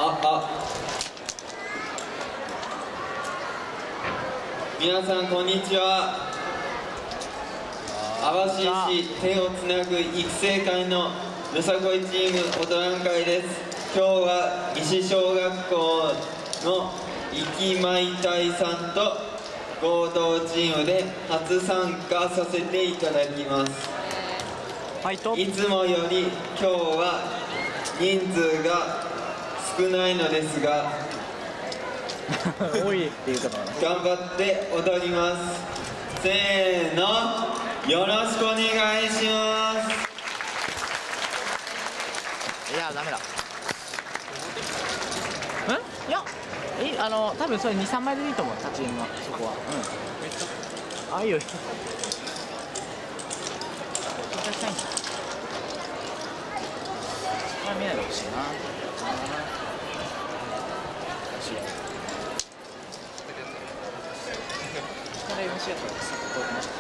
皆さんこんにちは。網走市手をつなぐ育成会のよさこいチーム踊らん会です。今日は西小学校のいきまい隊さんと合同チームで初参加させていただきます。いつもより今日は人数が少ないのですが多いっていうか頑張って踊ります。せーの、よろしくお願いします。 いやダメだ。いや多分それ2、3枚でいいと思う。立ち印はそこは。あ、いいよ。これ見ないでほしいな。これ MC やったらさっと通りました。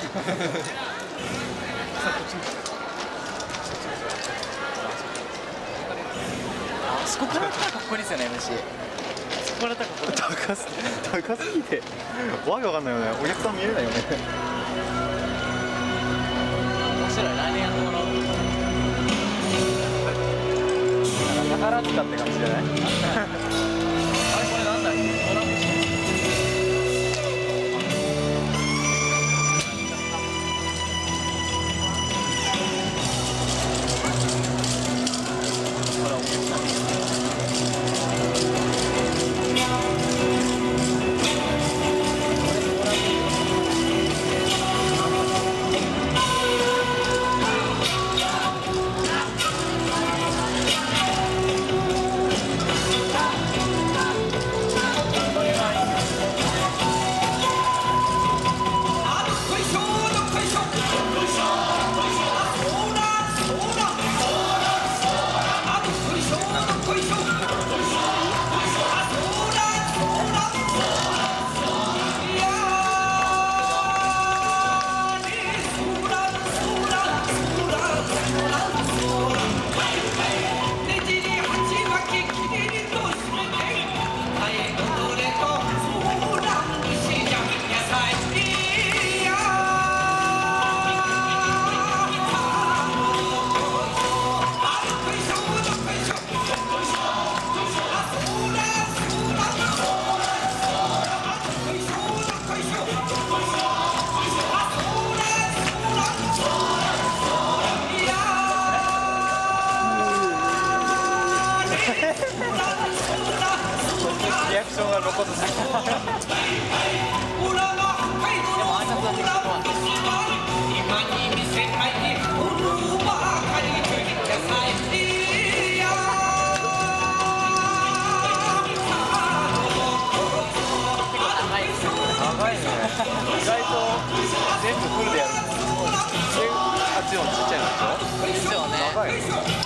あそこからやったらかっこいいですよね MC。そこからやったらかっこいい。 高すぎてわけわかんないよね。お客さん見えないよね。 面白い。来年やってもらおう。 宝塚って感じじゃない？ あれこれなんだっけ？ドラム式。 リアクションが露骨すぎる。 でも挨拶はできたとは。 長いね。意外と全部フルでやる。8音ちっちゃいのでしょ？ ですよね。 長い。